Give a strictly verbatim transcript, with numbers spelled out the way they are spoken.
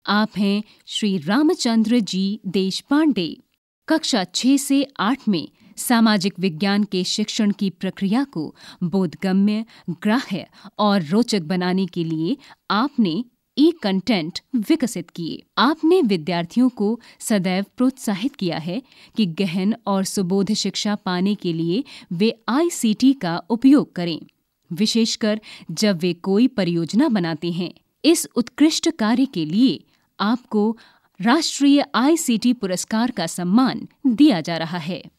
आप हैं श्री रामचंद्र जी देशपांडे। कक्षा छह से आठ में सामाजिक विज्ञान के शिक्षण की प्रक्रिया को बोधगम्य, ग्राह्य और रोचक बनाने के लिए आपने ई कंटेंट विकसित किए। आपने विद्यार्थियों को सदैव प्रोत्साहित किया है कि गहन और सुबोध शिक्षा पाने के लिए वे आई सी टी का उपयोग करें, विशेषकर जब वे कोई परियोजना बनाते हैं। इस उत्कृष्ट कार्य के लिए आपको राष्ट्रीय आई सी टी पुरस्कार का सम्मान दिया जा रहा है।